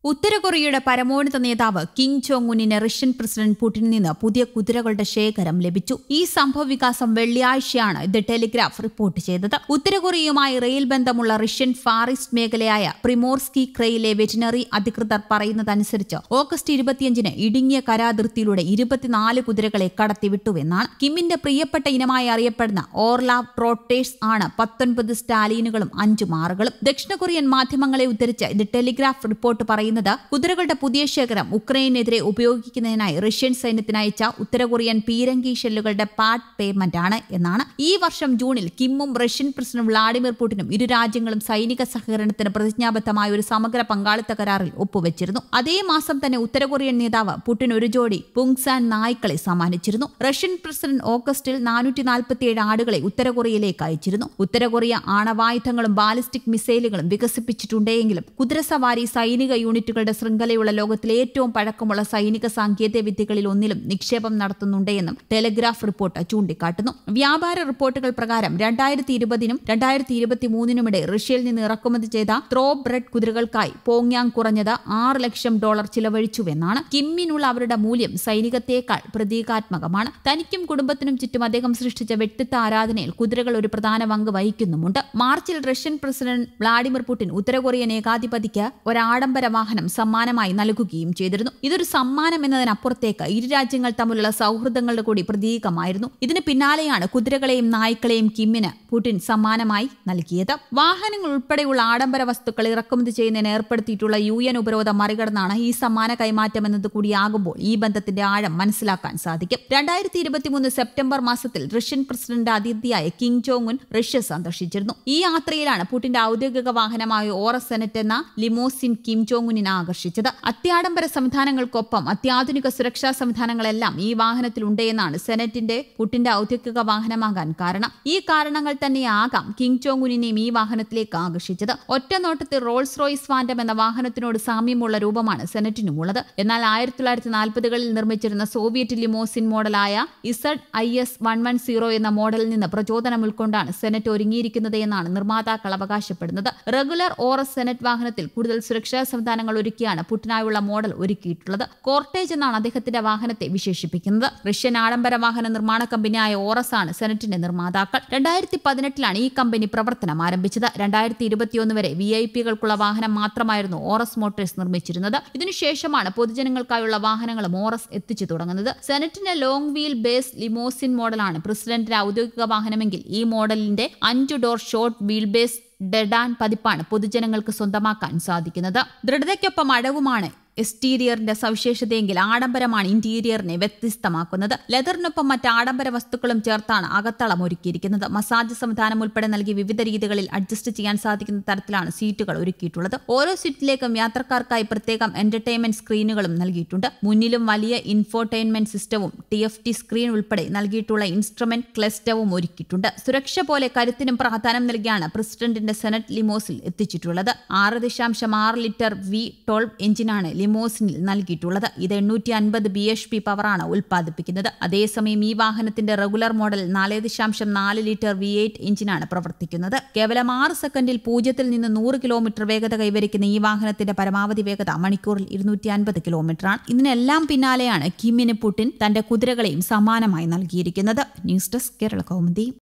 ഉത്തര കൊറിയയുടെ പരമോന്നത നേതാവ് കിം ജോങ് ഉന്നിന് റഷ്യൻ പ്രസിഡന്റ് പുടിനിൽ നിന്ന് പുതിയ കുതിരകളുടെ ശേഖരം ലഭിച്ചു. ഈ സംഭവവികാസം വെള്ളിയാഴ്ചയാണ് ദി ടെലിഗ്രാഫ് റിപ്പോർട്ട് ചെയ്തത്. ഉത്തര കൊറിയയുമായി റെയിൽ ബന്ധമുള്ള റഷ്യൻ ഫാർ ഈസ്റ്റ് മേഖലയായ പ്രിമോർസ്കി ക്രെയിലെ വെറ്റിനറി അധികൃതർ പറയുന്നതനുസരിച്ച് ഓഗസ്റ്റ് 25-ന് ഇടുങ്ങിയ കരാതിർത്തിയിലൂടെ 24 കുതിരകളെ കടത്തിവിട്ടുവെന്നാണ്. കിമ്മിന്റെ പ്രിയപ്പെട്ട ഇനമായി അറിയപ്പെടുന്ന ഓർലാവ് ട്രോട്ടേഴ്സ് ആണ് 19 സ്റ്റാലിനുകളും 5 മാറുകളും. ദക്ഷിണ കൊറിയൻ മാധ്യമങ്ങളെ ഉദ്ധരിച്ച് ദി ടെലിഗ്രാഫ് റിപ്പോർട്ട് പറയുന്നത് കുതിരകളുടെ പുതിയ ശേഖരം ഉക്രൈനെതിരെ ഉപയോഗിക്കുന്നതിനായി റഷ്യൻ സൈന്യത്തിന് അയച്ച ഉത്തര കൊറിയൻ പീരങ്കി ഷെല്ലുകളുടെ പാർട്ട് പേയ്മെന്റ് ആണ് എന്നാണ്. ഈ വർഷം ജൂണിൽ കിമ്മും റഷ്യൻ പ്രസിഡന്റ് വ്ളാഡിമിർ പുടിനും ഇരു രാജ്യങ്ങളും സൈനിക സഹകരണത്തിന് പ്രതിജ്ഞാബദ്ധമായ ഒരു സമഗ്ര പങ്കാളിത്ത കരാറിൽ ഒപ്പുവെച്ചിരുന്നു. അതേ മാസം തന്നെ ഉത്തര കൊറിയൻ നേതാവ് പുടിൻ ഒരു ജോഡി പുങ്സാൻ നായ്ക്കളെ സമ്മാനിച്ചിരുന്നു. റഷ്യൻ പ്രസിഡന്റ് ഓഗസ്റ്റിൽ 447 ആടുകളെ ഉത്തര കൊറിയയിലേക്ക് അയച്ചിരുന്നു. ഉത്തര കൊറിയ ആണവായുധങ്ങളും ബാലിസ്റ്റിക് മിസൈലുകളും വികസിപ്പിച്ചിട്ടുണ്ടെങ്കിലും കുതിരസവാരി സൈനിക യൂണിറ്റുകളുടെ ശൃംഖലയുള്ള ലോകത്തിലെ ഏറ്റവും പഴക്കമുള്ള സൈനിക സാങ്കേതിക വിദ്യകളിൽ ഒന്നിലും നിക്ഷേപം നടത്തുന്നുണ്ടെന്നും ടെലിഗ്രാഫ് റിപ്പോർട്ട് ചൂണ്ടിക്കാട്ടുന്നു. വ്യാപാര റിപ്പോർട്ടുകൾ പ്രകാരം 2020-നും 2023-നുമിടെ റഷ്യയിൽ നിന്ന് ഇറക്കുമതി ചെയ്ത ത്രോ ബ്രെഡ് കുതിരകൾക്കായി പോങ്യാങ് കുറഞ്ഞത് $6 ലക്ഷം ചിലവഴിച്ചുവെന്നാണ്. കിമ്മിനുള്ള അവരുടെ മൂല്യം സൈനികത്തേക്കാൾ പ്രതീകാത്മകമാണ്. തനിക്കും കുടുംബത്തിനും ചുറ്റും അദ്ദേഹം സൃഷ്ടിച്ച വ്യക്തിത്വ ആരാധനയിൽ കുതിരകൾ ഒരു പ്രധാന പങ്ക് വഹിക്കുന്നുമുണ്ട്. മാർച്ചിൽ റഷ്യൻ പ്രസിഡന്റ് വ്ളാഡിമിർ പുടിൻ ഉത്തര കൊറിയൻ ഏകാധിപതിക്ക് ഒരാഡംബര വാഹനം സമ്മാനമായി നൽകുകയും ചെയ്തിരുന്നു. ഇതൊരു സമ്മാനം എന്നതിനപ്പുറത്തേക്ക് ഇരു രാജ്യങ്ങൾ തമ്മിലുള്ള സൗഹൃദങ്ങളുടെ കൂടി പ്രതീകമായിരുന്നു. ഇതിന് പിന്നാലെയാണ് കുതിരകളെയും നായ്ക്കളെയും കിമ്മിന് പുടിൻ സമ്മാനമായി നൽകിയത്. വാഹനങ്ങൾ ഉൾപ്പെടെയുള്ള ആഡംബര വസ്തുക്കൾ ഇറക്കുമതി ചെയ്യുന്നതിന് ഏർപ്പെടുത്തിയിട്ടുള്ള UN ഉപരോധം മറികടന്നാണ് ഈ സമ്മാന കൈമാറ്റം എന്നത് കൂടിയാകുമ്പോൾ ഈ ബന്ധത്തിന്റെ ആഴം മനസ്സിലാക്കാൻ സാധിക്കും. 2023 സെപ്റ്റംബർ മാസത്തിൽ റഷ്യൻ പ്രസിഡന്റ് അതിഥിയായ കിം ജോങ് ഉൻ റഷ്യ സന്ദർശിച്ചിരുന്നു. ഈ യാത്രയിലാണ് പുടിന്റെ ഔദ്യോഗിക വാഹനമായ ഓറസ് സെനറ്റ് എന്ന ലിമോസിൻ കിം ജോങ് ഉന്നിനെ ആകർഷിച്ചത്. അത്യാഡംബര സംവിധാനങ്ങൾക്കൊപ്പം അത്യാധുനിക സുരക്ഷാ സംവിധാനങ്ങളെല്ലാം ഈ വാഹനത്തിലുണ്ടെന്നാണ് സെനറ്റിന്റെ പുടിന്റെ ഔദ്യോഗിക വാഹനമാകാൻ കാരണം. ഈ കാരണങ്ങൾ തന്നെയാകാം കിം ജോങ് ഉന്നിനെയും ഈ വാഹനത്തിലേക്ക് ആകർഷിച്ചത്. ഒറ്റ നോട്ടത്തിൽ റോൾസ് റോയ്സ് ഫാന്റം എന്ന വാഹനത്തിനോട് സാമ്യമുള്ള രൂപമാണ് സെനറ്റിനുമുള്ളത്. എന്നാൽ 1940-കളിൽ നിർമ്മിച്ചിരുന്ന സോവിയറ്റ് ലിമോസിൻ മോഡലായ ZIS-110 എന്ന മോഡലിൽ നിന്ന് പ്രചോദനം ഉൾക്കൊണ്ടാണ് സെനറ്റ് ഒരുങ്ങിയിരിക്കുന്നത് എന്നാണ് നിർമ്മാതാക്കൾ അവകാശപ്പെടുന്നത്. റെഗുലർ ഓറസ് സെനറ്റ് വാഹനത്തിൽ കൂടുതൽ സുരക്ഷാ സംവിധാനങ്ങൾ ഒരുക്കിയാണ് പുടിനായുള്ള മോഡൽ ഒരുക്കിയിട്ടുള്ളത്. കോർട്ടേജ് എന്നാണ് അദ്ദേഹത്തിന്റെ വാഹനത്തെ വിശേഷിപ്പിക്കുന്നത്. റഷ്യൻ ആഡംബര വാഹന നിർമ്മാണ കമ്പനിയായ ഓറസ് ആണ് സെനറ്റിന്റെ നിർമ്മാതാക്കൾ. 2018-ലാണ് ഈ കമ്പനി പ്രവർത്തനം ആരംഭിച്ചത്. 2021 വരെ VIP-കൾക്കുള്ള വാഹനം മാത്രമായിരുന്നു ഓറസ് മോട്ടോഴ്സ് നിർമ്മിച്ചിരുന്നത്. ഇതിനുശേഷമാണ് പൊതുജനങ്ങൾക്കായുള്ള വാഹനങ്ങളും ഓറസ് എത്തിച്ചു തുടങ്ങുന്നത്. സെനറ്റിന്റെ ലോങ് വീൽ ബേസ് ലിമോസിൻ മോഡലാണ് പ്രസിഡന്റിന്റെ ഔദ്യോഗിക വാഹനമെങ്കിൽ ഈ മോഡലിന്റെ 5 door short wheel base sedan പതിപ്പാണ് പൊതുജനങ്ങൾക്ക് സ്വന്തമാക്കാൻ സാധിക്കുന്നത്. ദൃഢതയ്ക്കൊപ്പം അടവുമാണ് എക്സ്റ്റീരിയറിന്റെ സവിശേഷതയെങ്കിൽ ആഡംബരമാണ് ഇന്റീരിയറിനെ വ്യത്യസ്തമാക്കുന്നത്. ലെതറിനൊപ്പം മറ്റ് ആഡംബര വസ്തുക്കളും ചേർത്താണ് അകത്തളം ഒരുക്കിയിരിക്കുന്നത്. മസാജ് സംവിധാനം ഉൾപ്പെടെ നൽകി വിവിധ രീതികളിൽ അഡ്ജസ്റ്റ് ചെയ്യാൻ സാധിക്കുന്ന തരത്തിലാണ് സീറ്റുകൾ ഒരുക്കിയിട്ടുള്ളത്. ഓരോ സീറ്റിലേക്കും യാത്രക്കാർക്കായി പ്രത്യേകം എന്റർടൈൻമെന്റ് സ്ക്രീനുകളും നൽകിയിട്ടുണ്ട്. മുന്നിലും വലിയ ഇൻഫോർടൈൻമെന്റ് സിസ്റ്റവും TFT സ്ക്രീൻ ഉൾപ്പെടെ നൽകിയിട്ടുള്ള ഇൻസ്ട്രുമെന്റ് ക്ലസ്റ്ററും ഒരുക്കിയിട്ടുണ്ട്. സുരക്ഷ പോലെ കരുത്തിനും പ്രാധാന്യം നൽകിയാണ് പ്രസിഡന്റിന്റെ സെനറ്റ് ലിമോസിൽ എത്തിച്ചിട്ടുള്ളത്. 6.6 ലിറ്റർ V12 എഞ്ചിനാണ് ലിമോസിനിൽ നൽകിയിട്ടുള്ളത്. ഇത് 850 bhp പവറാണ് ഉൽപ്പാദിപ്പിക്കുന്നത്. അതേസമയം ഈ വാഹനത്തിന്റെ റെഗുലർ മോഡൽ 4.4 ലിറ്റർ V8 എഞ്ചിനാണ് പ്രവർത്തിക്കുന്നത്. കേവലം 6 സെക്കൻഡിൽ 0 നിന്ന് 100 കിലോമീറ്റർ വേഗത കൈവരിക്കുന്ന ഈ വാഹനത്തിന്റെ പരമാവധി വേഗത മണിക്കൂറിൽ 250 കിലോമീറ്ററാണ്. ഇതിനെല്ലാം പിന്നാലെയാണ് കിമ്മിന് പുടിൻ തന്റെ കുതിരകളെയും സമ്മാനമായി നൽകിയിരിക്കുന്നത്. News desk Kerala Kaumudi.